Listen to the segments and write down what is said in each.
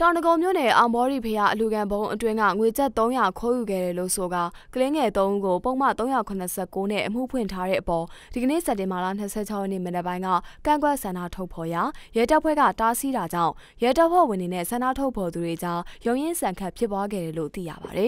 တောင်တကုံမြို့နယ်အောင်ဘော်ရီဖေရအလူကန်ဘုံအတွင်းကငွေကျပ်300ခိုးယူခဲ့တယ်လို့ဆိုကကလင်းငယ်3ဦးကိုပုံမှန်389နဲ့အမှုဖွင့်ထားတဲ့အပေါ်ဒီကနေ့စက်တင်ဘာလ26ရက်နေ့မနက်ပိုင်းကကန့်ကွက်ဆန္ဒထုတ်ဖော်ရာရဲတပ်ဖွဲ့ကတားဆီးတာကြောင့်ရဲတပ်ဖွဲ့ဝင်တွေနဲ့ဆန္ဒထုတ်ဖော်သူတွေကြားရုံရင်းဆန်ခတ်ဖြစ်ပွားခဲ့တယ်လို့သိရပါတယ်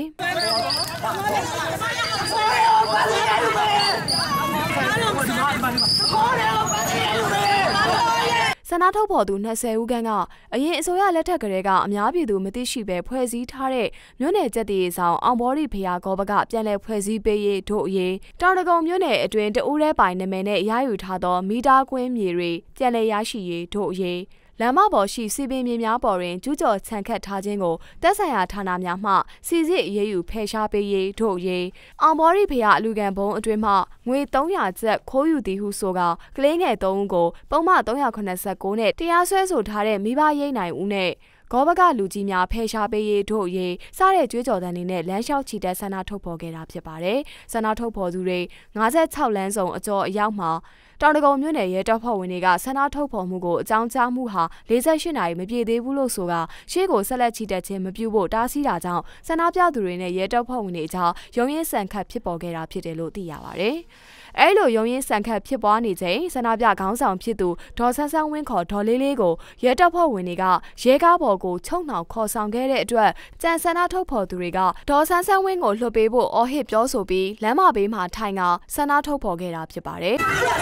ဆန္ဒထုတ်ဖော်သူ20ဦးခန့်ကအရင်အစိုးရလက်ထက်ကလေးကအများပြည်သူမသိရှိပဲဖွဲ့စည်းထားတဲ့မြို့နယ်ကျက်တီဆောင်အောင်ဘော်ရီဖေရကောဘကပြန်လည်ဖွဲ့စည်းပေးရေးတို့အရေးတောင်တကုံမြို့နယ်အတွင်းတဦးရဲပိုင်နာမည်နဲ့ရယူထားသောမီတာကွင်းမြေတွေပြန်လည်ရရှိရေးတို့အရေးလမ်းမပေါ်ရှိစီပင်မြေများပေါ်တွင်ကျူးကျော်ခြံခတ်ထားခြင်းကိုတက်ဆိုင်ရာဌာနများမှစီစစ်အရေးယူဖယ်ရှားပေးရေးတို့အရေးအောင်ဘော်ရီဖေရအလူကန်ဘုံအတွင်းမှငွေ300ကျပ်ခိုးယူသည်ဟုဆိုကကလေးငယ်3ဦးကိုပုံမှန်389နဲ့တရားစွဲဆိုထားတဲ့မိဘရိတ်နိုင်ဦးနဲ့ဂောဘကလူကြီးများဖယ်ရှားပေးရေးတို့အရေးစတဲ့ကြွေးကြော်သံတွေနဲ့လမ်းလျှောက်ချီတက်ဆန္ဒထုတ်ဖော်ခဲ့တာဖြစ်ပါတယ်။ဆန္ဒထုတ်ဖော်သူတွေ56လမ်းစုံအကျော်အရောက်မှာတောင်တကုံမြို့နယ်ရဲတပ်ဖွဲ့ဝင်တွေကဆန္ဒထုတ်ဖော်မှုကိုအကြောင်းကြားမှုဟာ48နာရီမပြည့်သေးဘူးလို့ဆိုကရှေ့ကိုဆက်လက်ချီတက်ခြင်းမပြုဖို့တားဆီးတာကြောင့်ဆန္ဒပြသူတွေနဲ့ရဲတပ်ဖွဲ့ဝင်တွေကြားရုံရင်းဆန်ခတ်ဖြစ်ပေါ်ခဲ့တာဖြစ်တယ်လို့သိရပါတယ်။အဲလိုရုံရင်းဆန်ခတ်ဖြစ်ပွားနေချိန်ဆန္ဒပြခေါင်းဆောင်ဖြစ်သူဒေါ်ဆန်းဝင်းခေါ်ဒေါ်လေးကိုရဲတပ်ဖွဲ့ဝင်တွေကရဲကားပေါ်ကိုချုံနှောင်ခေါ်ဆောင်ခဲ့တဲ့အတွက်ကြံဆန္ဒထုတ်ဖော်သူတွေကဒေါ်ဆန်းဝင်းကိုလွှတ်ပေးဖို့အော်ဟစ်ပြောဆိုပြီးလမ်းမဘေးမှာထိုင်ကဆန္ဒထုတ်ဖော်ခဲ့တာဖြစ်ပါတယ်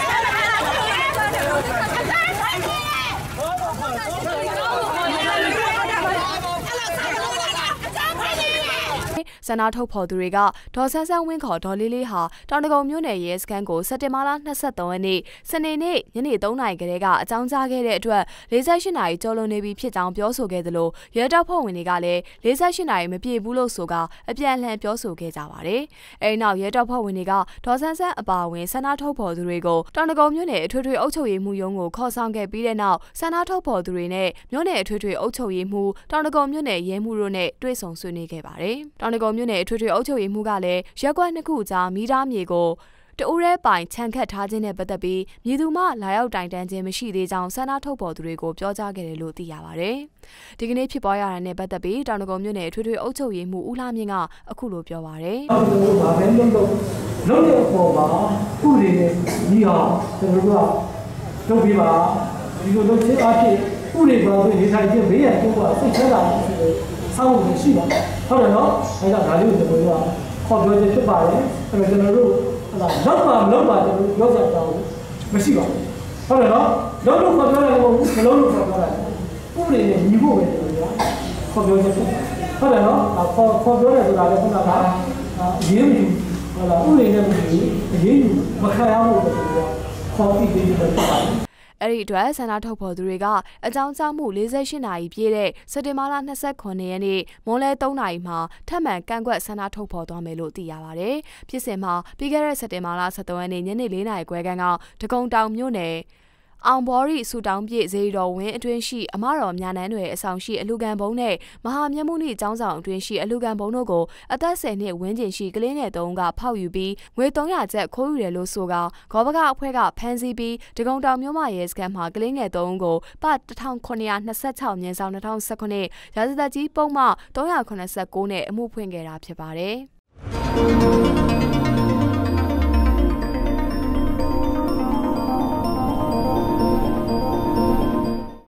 ဆန္ဒထုတ်ဖော်သူတွေကဒေါ်ဆန်းဝင်းခေါ်ဒေါ်လေးဟာတောင်တကုံမြို့နယ်ရဲစခန်းကိုစက်တင်ဘာလ23ရက်နေ့စနေနေ့ညနေ3နာရီကလေးကအကြောင်းကြားခဲ့တဲ့အတွက်48နာရီကျော်လွန်နေပြီဖြစ်ကြောင်းပြောဆိုခဲ့သလိုရဲတပ်ဖွဲ့ဝင်တွေကလည်း48နာရီမပြည့်ဘူးလို့ဆိုကအပြန်အလှန်ပြောဆိုခဲ့ကြပါတယ်။အဲဒီနောက်ရဲတပ်ဖွဲ့ဝင်တွေကဒေါ်ဆန်းအပါအဝင်ဆန္ဒထုတ်ဖော်သူတွေကိုတောင်တကုံမြို့နယ်အထွေထွေအုပ်ချုပ်ရေးမှူးရုံးကိုခေါ်ဆောင်ခဲ့ပြီးတဲ့နောက်ဆန္ဒထုတ်ဖော်သူတွေနဲ့မြို့နယ်အထွေထွေအုပ်ချုပ်ရေးမှူးတောင်တကုံမြို့နယ်ရဲမှူးတို့နဲ့တွေ့ဆုံဆွေးနွေးခဲ့ပါတယ်။တောင်တကုံမြို့နယ်အထွေထွေအုပ်ချုပ်ရေးမှူးကလည်းရက်ကွက်2ခုကြားမီတာမြေကိုတဦးရဲပိုင်ခြံခတ်ထားခြင်းနဲ့ပတ်သက်ပြီးမြေသူမှလာရောက်တိုင်တန်းခြင်းမရှိသေးကြောင်းဆန္ဒထုတ်ဖော်သူတွေကိုပြောကြားခဲ့တယ်လို့သိရပါတယ်။ဒီကနေ့ဖြစ်ပွားရတာနဲ့ပတ်သက်ပြီးတောင်တကုံမြို့နယ်အထွေထွေအုပ်ချုပ်ရေးမှူးဦးလှမြင့်ကအခုလိုပြောပါတယ်။ဘာပဲလုံးတဲ့အပေါ်မှာဥပဒေနဲ့ညီအောင်ကျွန်တော်တို့ကလုပ်ပြီးပါဒီလိုလုပ်ချင်းအဖြစ်ဥပဒေပေါ်ပြီးနေထိုင်ခြင်းဘေးရန်တိုးပါစိတ်ချမ်းသာမှုဆောင်းမှုရှိပါဟုတ်တယ်နော်အဲဒါဒါလေးကိုကျွန်တော်တို့ကခေါ်ပြောခြင်းဖြစ်ပါတယ်အဲ့တော့ကျွန်တော်တို့လောက်ပါကျွန်တော်တို့ပြောကြတာမရှိပါဘူးဟုတ်တယ်နော်လုံးလို့ခေါ်ပြောတယ်မဟုတ်ဘူးမလုံးလို့ခေါ်ပြောတယ်ဥပဒေနဲ့ညီဖို့ပဲကျွန်တော်တို့ခေါ်ပြောခြင်းဖြစ်ဟုတ်တယ်နော်ခေါ်ပြောတယ်ဆိုတာလည်းခုနကအရေးယူဟုတ်လားဥပဒေနဲ့မညီအရေးယူမခံရဘူးလို့ကျွန်တော်ခေါ်ပြီးပြီးဖြစ်ပါတယ်အဲ့ဒီအတွက်ဆန္ဒထုတ်ဖော်သူတွေကအကြောင်းကြားမှု48နာရီပြည့်တဲ့စက်တင်ဘာလ29ရက်နေ့မွန်းလယ်3နာရီမှာထပ်မံကန့်ကွက်ဆန္ဒထုတ်ဖော်သွားမယ်လို့သိရပါတယ်။ဖြစ်စဉ်မှာပြီးခဲ့တဲ့စက်တင်ဘာလ23ရက်နေ့ညနေ4နာရီခွဲခန့်ကဒဂုံတောင်မြို့နယ်အောင်ဘော်ရီဆူတောင်းပြည့်ဇေယျတော်ဝင်းအတွင်းရှိအမတော်မြာနန်းတွေအဆောင်ရှိအလူကန်ဘုံနဲ့မဟာမြတ်မှုနိကျောင်းဆောင်အတွင်းရှိအလူကန်ဘုံတို့ကိုအသက်10နှစ်ဝန်းကျင်ရှိကလေးငယ်3ဦးကဖောက်ယူပြီးငွေ300ကျပ်ခိုးယူတယ်လို့ဆိုကဂောဘကအဖွဲ့ကဖမ်းဆီးပြီးဒဂုံတောင်မြို့မရဲစခန်းမှာကလေးငယ်3ဦးကိုပ1926မြင်းဆောင်2019ရာဇသတ်ကြီးပုံမှ389နဲ့အမှုဖွင့်ခဲ့တာဖြစ်ပါတယ်